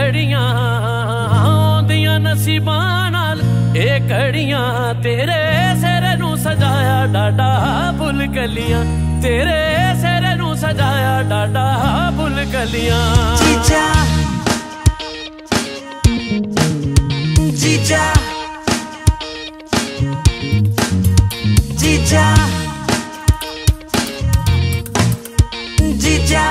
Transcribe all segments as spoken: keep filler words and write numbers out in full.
घड़ियां आउंदियां नसीबां नाल ए घड़ियां तेरे सिर नू सजाया डाडा फुल कलियां तेरे सिर नू सजाया डाडा फुल कलियां जीजा जीजा जीजा जीजा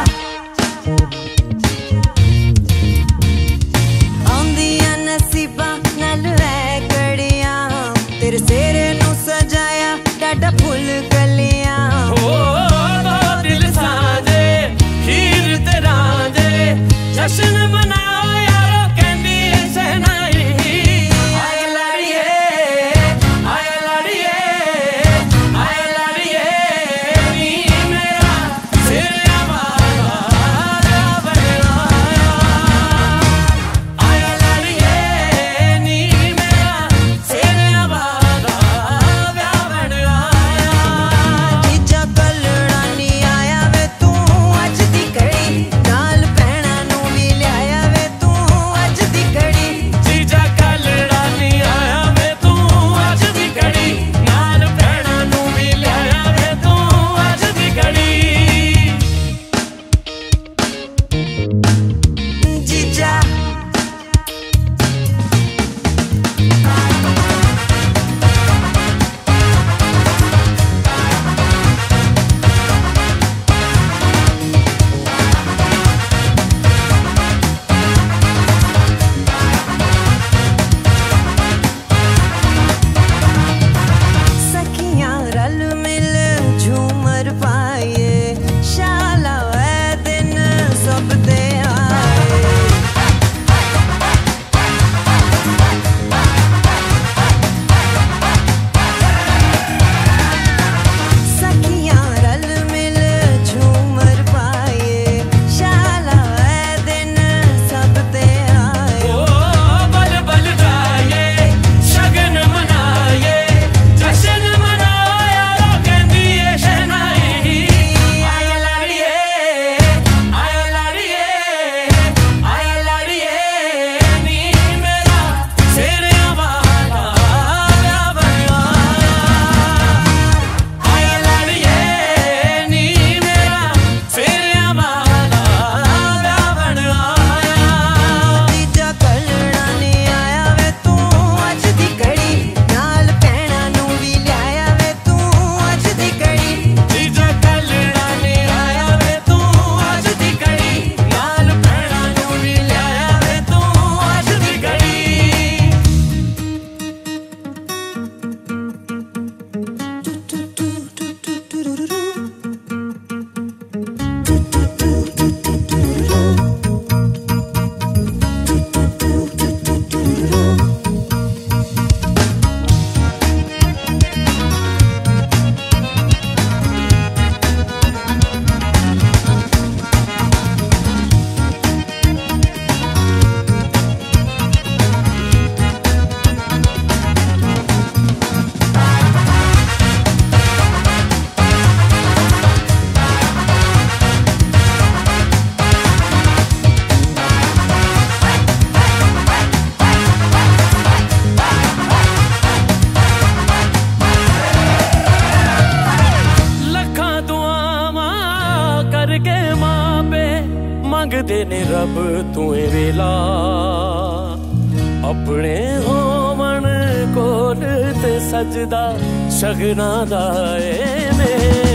आउंदियां नसीबां नाल ऐ घड़ियां तेरे सिर नू सजाया डाडा फुल कलियां ओ दो दिल साजे हीर ते रांझे जश्न मनाओ यारो कहंदी ऐ शहनाई आए लाड़िए आए लाड़िए आए लाड़िए नी मेरा सिर आवारा बनाया आए लाड़िए नी मेरा सिर आवारा बनाया जीजा कलड़ा नी आया वे तू अज दी घड़ी नाल भैणा नू भी लियाया वे तू अज दी घड़ी जीजा कलड़ा नी आया वे तू अज दी घड़ी नाल भैणा नू भी लियाया वे तू अज दी घड़ी जीजा सखियां रल मिल झूमर पाए शाला ऐ दिन सब दे आए सखियां रल मिल झूमर पाए शाला ऐ दिन सब दे आए ओ बल बल जाए शगन मनाए जश्न मनाओ यारो कहंदी ऐ शहनाई आए लाड़िए आए लाड़िए आए लाड़िए नी मेरा सिर आवारा बनाया आए लाड़िए नी मेरा सिर आवारा बनाया जीजा कलड़ा नी आया वे तू अज दी घड़ी नाल भैणा नू भी लियाया वे तू अज दी घड़ी जीजा कलड़ा नी आया वे तू अज दी घड़ी नाल भैणा नू भी लियाया वे तू अज दी घड़ी लखां दुआवां करके मापे मंगदे ने रब तू ए वेला अपने होवन कोल ते सजदा शगना दा ए मेला